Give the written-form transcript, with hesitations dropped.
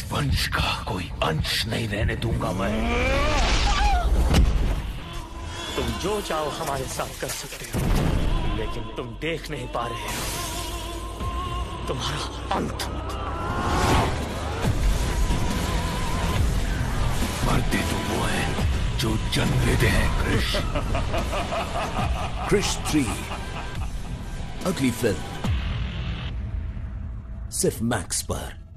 वंश का कोई अंश नहीं रहने दूंगा मैं। तुम जो चाहो हमारे साथ कर सकते हो, लेकिन तुम देख नहीं पा रहे हो तुम्हारा अंत। मरते तो वो है जो जन्म लेते हैं क्रिश। क्रिश 3 अगली फिल्म सिर्फ मैक्स पर।